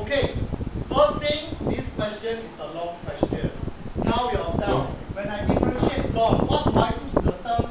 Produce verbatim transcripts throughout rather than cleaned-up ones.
Okay, first thing, this question is a long question. Now yourself, when I differentiate long, what do I do to the term?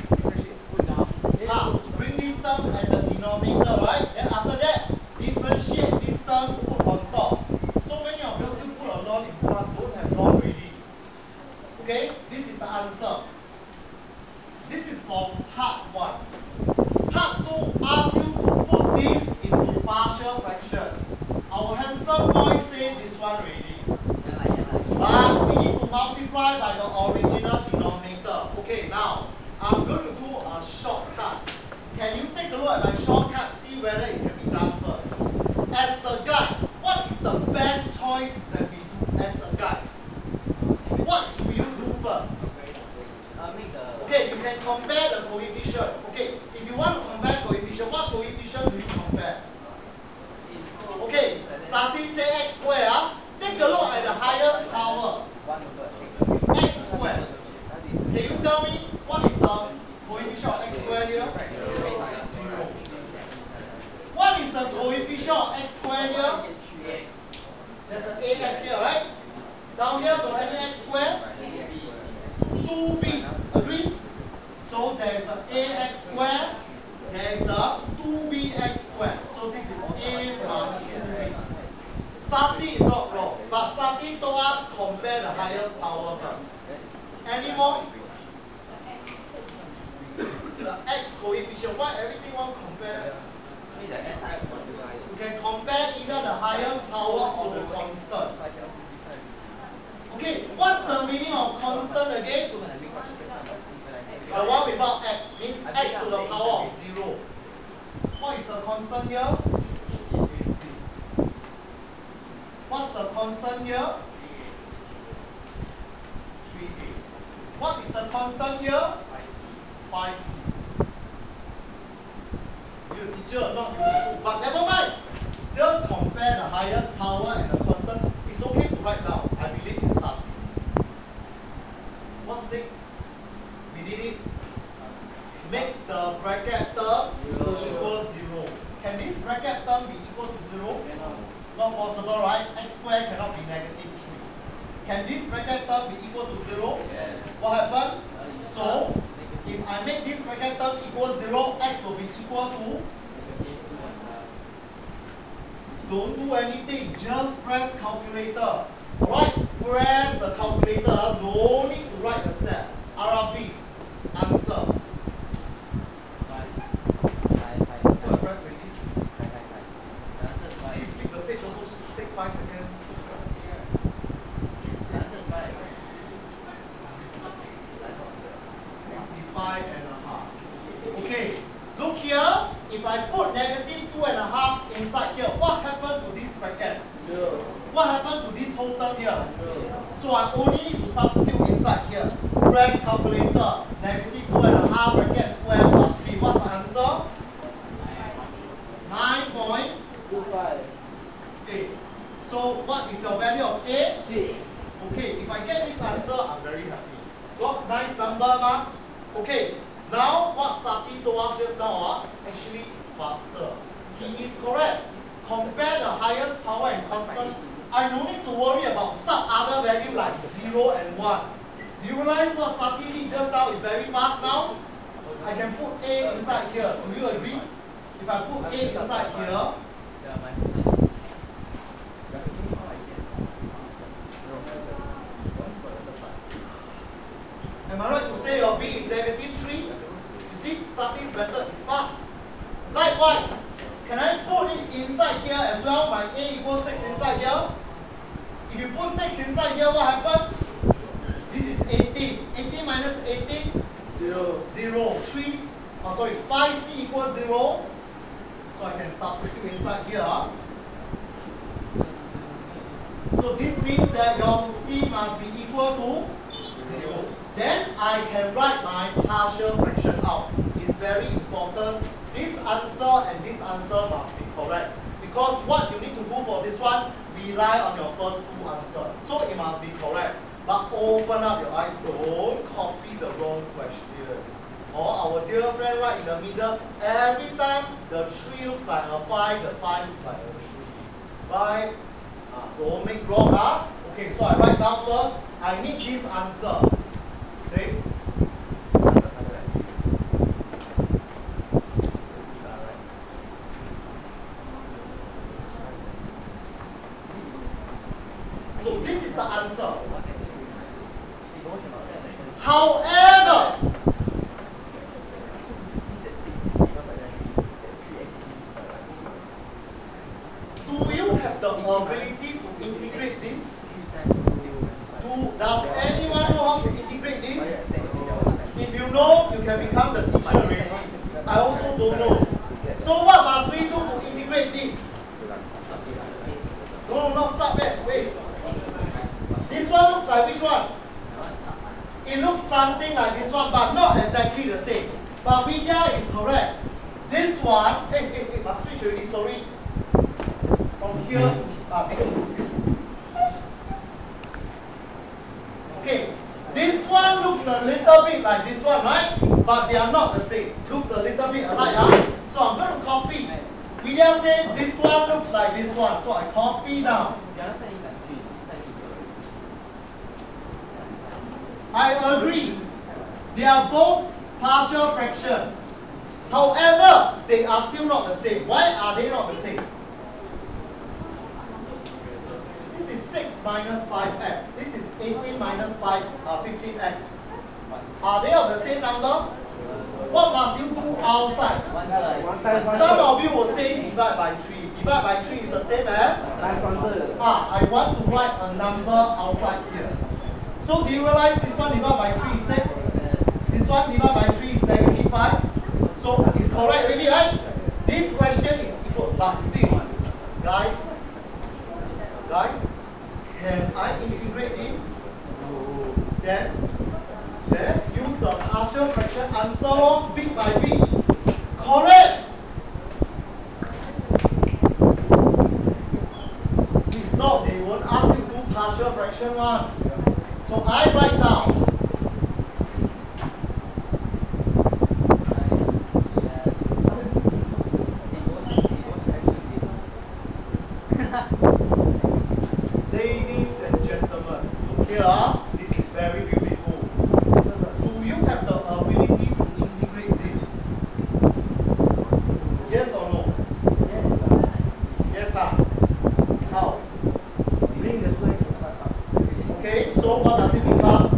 Ah, bring this term as a denominator, right? Then after that, differentiate this term, put on top. So many of you still put a log in front, don't have log already. Okay, this is the answer. This is for part one. Part two asks you to put this into partial fraction. Our handsome boy said this one already. But we need to multiply by the original denominator. Okay, now I'm going to do a shortcut. Can you take a look at my shortcut, see whether it can be done first? As a guide, what is the best choice that we do as a guide? What will you do first? Okay, you can compare the coefficient. Okay, if you want to compare coefficient, what coefficient do you compare? Okay, starting say x square. Uh, take a look at the highest power. X square. Can you tell me what is the coefficient of x square here? Zero. What is the coefficient of x square here? There's an ax here, right? Down here, got any x square? two b. Agree? So there is a ax square, there is a two b x square. So this is a plus two b. Starting is not wrong, but starting told us compare the highest power first. Any more? The x coefficient, why everything want to compare? You can compare either the highest power or the constant. Okay, what's the meaning of constant again? The one without x means x to the power of zero. What is the constant here? What's the constant here? three a. What is the constant here? five c. You teacher not useful, but never mind. Just compare the highest power and the constant. It's okay to write down. I believe in something. What's next? We did it. Make the bracket term equal zero. Can this bracket term be equal to zero? Not possible, right? X squared cannot be negative three. Can this bracket term be equal to zero? What happened? So, if I make this bracket term equal zero, x will be equal to. Don't do anything, just press calculator. Alright, press the calculator, no need to write the step. R R B, answer. So I press ready. See, flip the page also take five seconds. fifty-five and a half. Okay, look here. If I put negative two and a half inside here, what happens to this bracket? Zero. What happens to this whole term here? Zero. So I only need to substitute inside here. Press calculator. Negative two and a half bracket square plus three. What's the answer? nine point two five. Okay. So what is your value of A? six. Okay. If I get this answer, I'm very happy. Got nice number, ma? Okay. Now, what Sati told us just now, uh, actually is faster. He is correct. Compare the highest power and constant. I don't need to worry about some other value like zero and one. Do you realize what Sati did just now is very fast now? I can put A inside here. Do you agree? If I put A inside here, am I right to say your B is negative three? You see, something better is fast. Likewise, can I put it inside here as well? My A equals six inside here. If you put six inside here, what happens? This is eighteen. eighteen minus eighteen? Zero. Zero. three. Oh, sorry, five c equals zero. So I can substitute inside here. So this means that your C must be equal to zero. Then I can write my partial fraction out. It's very important. This answer and this answer must be correct. Because what you need to do for this one, rely on your first two answers. So it must be correct. But open up your eyes, don't copy the wrong question. Or our dear friend right in the middle, every time the three looks like a five, the five looks like a three. Bye. right? Uh, don't make wrong, huh? Okay, so I write down first. I need this answer. Okay? So this is the answer. However, do you have the ability to integrate this? Do, does anyone know how to integrate this? If you know, you can become the teacher already. I also don't know. So what must we do to integrate this? No, no, no, stop there. Wait. This one looks like which one? It looks something like this one, but not exactly the same. But Vidya is correct. This one, hey, hey, hey, must switch already, sorry. From here, ah, this okay. This one looks a little bit like this one, right? But they are not the same. Looks a little bit alike, huh? So I'm going to copy. Vidya said this one looks like this one, so I copy now. I agree. They are both partial fraction. However, they are still not the same. Why are they not the same? This is six minus five x. This is eighteen minus five, uh, fifteen x. Are they of the same number? What must you do outside? Some of you will say divide by three. Divide by three is the same as? Ah, I want to write a number outside here. So do you realize this one divided by three is six? This one divided by three is negative five. So it's correct already, right? This question is equal. But still, guys, guys, can I integrate it? Then, then use the partial fraction answer bit by bit. Correct. If not, they won't ask you to do partial fraction one. So I write down ladies and gentlemen, look here, this is very beautiful. Do you have the ability to integrate this? Yes or no? Yes. Yes, sir. How? Okay, so what does it become?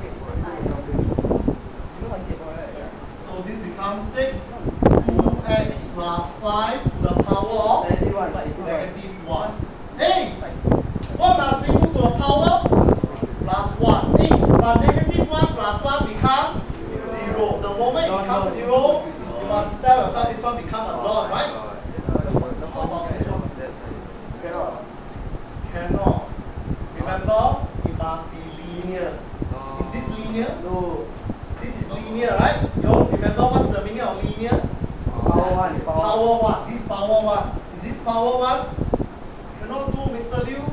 So this becomes six. two x plus five to the power of negative one. Hey! What must we do to the power? Plus one. Hey, but negative one plus one becomes zero. The moment it becomes zero, you must tell yourself this one becomes a lot, right? How about this one? Cannot. Cannot. Remember, it must be linear. Is this linear? No. This is linear, right? You remember what's the meaning of linear? Power one. Power one. This power one. Is this power one? Cannot do, Mister Liu.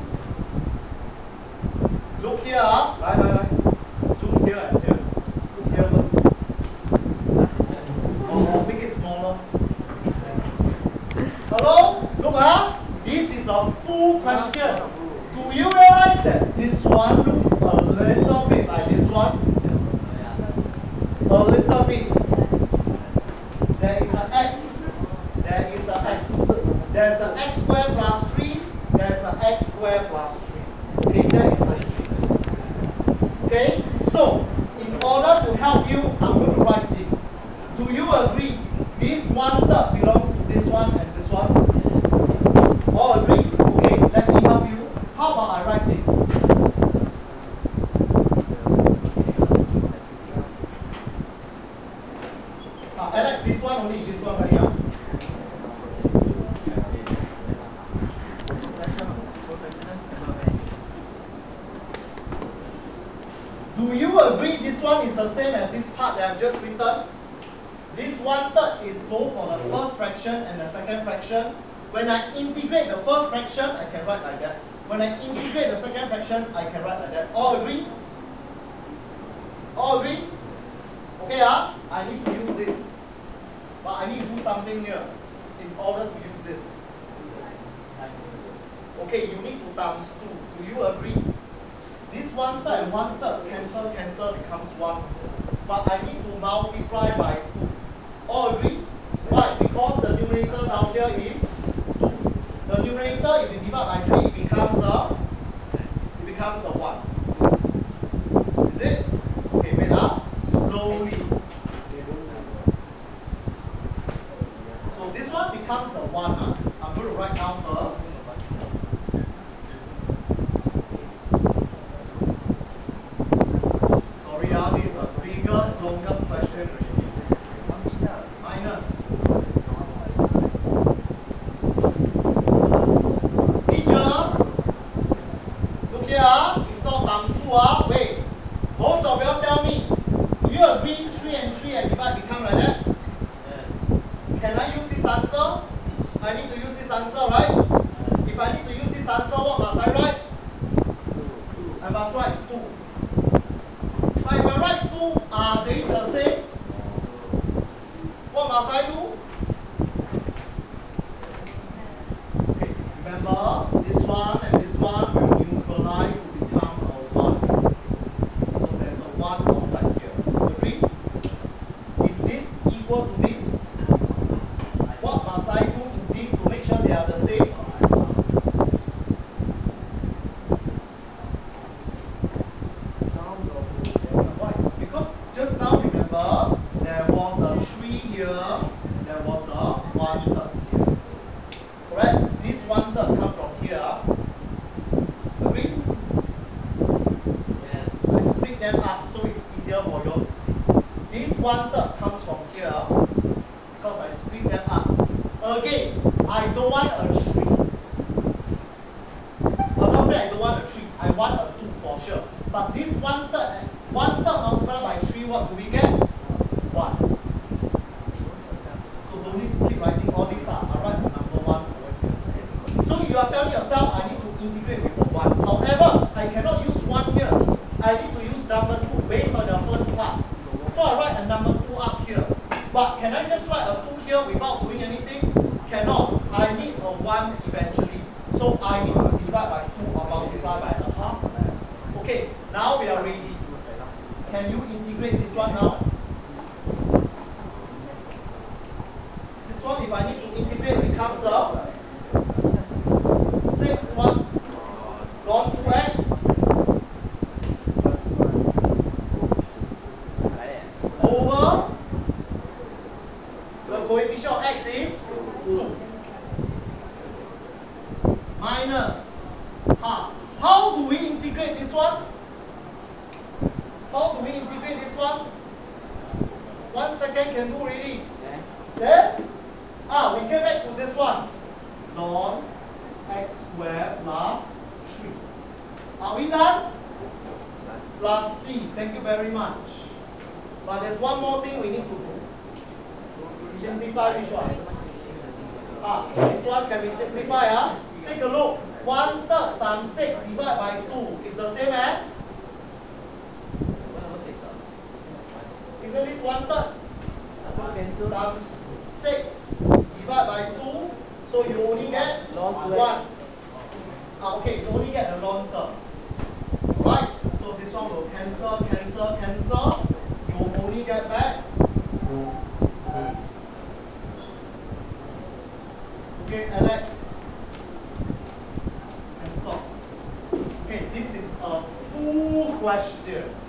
Look here, right, right, right. Zoom here and here. Look here first. Or make it smaller. Hello? Look, huh? This is a full question. Do you realize that this one looks a little bit like this one? A little bit. There is an x. There is an x. There's an x squared plus three. There's an x squared plus three. Okay, that is the trick. Okay? So, in order to help you, I'm going to write this. Do you agree? This one third belongs to this one and this one? All agree? Okay, let me help you. How about I write this? Uh, Alex, this one only, this one right here. Do you agree this one is the same as this part that I've just written? This one third is both for the first fraction and the second fraction. When I integrate the first fraction, I can write like that. When I integrate the second fraction, I can write like that. All agree? All agree? Okay, ah, I need to use this. But I need to do something here in order to use this. Okay, you need to times two. Do you agree? This one third and one third cancel, cancel becomes one. But I need to multiply by two. All agree? Why? Because the numerator down here is two. The numerator, if you divide by three, it becomes a, it becomes a one. Is it? Okay, wait up. Slowly. So this one becomes a one. Huh? I'm going to write down first. Sorry, uh, this is a bigger, longest question already. Minus. Teacher, look here, it's not times two. Uh. Wait, most of you tell me, do you agree three and three and divide become like that? Can I use this answer? I need to use this answer, right? If I need to use this answer, what must I write? I must write two. But if I write two, are they the same? What must I do? Okay, remember, this one and this one will neutralize to become a one. So there's a one outside here. Agree? Is this equal to this? What must I do to these to make sure they are the same? Why? Because just now, remember, there was a three here, there was a one third here. Correct? This one third comes from here. Agree? Yes. I split them up so it's easier for you to see. This one third comes from here because I split them up. Again, I don't want a three. I'm not saying I don't want a three. I want a two for sure. But this one third, one third multiplied by three, what do we get? one. So don't need to keep writing all these up. I write the number one over here. So you are telling yourself I need to integrate with the one. However, I cannot use one here. I need to use number two based on the first part. So I write a number two up here. But can I just write a two here without doing anything? Cannot. I need a one eventually. So I need to divide by two or multiply by a half. Okay, now we are ready. Can you integrate this one now? This one, if I need to integrate, becomes a six one log two x over the coefficient of x is two minus half. How do we integrate this one? How do we integrate this one? One second can do already. Then, ah, we get back to this one. Ln x squared plus three. Are we done? Plus c. Thank you very much. But there's one more thing we need to do. Simplify which one? Ah, this one can be simplified. Ah. Take a look. One third times six divided by two is the same as? Isn't it one third? Times six divided by two, so you only get one. Ah, okay, you only get the ln term. Right? So this one will cancel, cancel, cancel. You will only get back. Okay, Alex. And stop. Okay, this is a full question.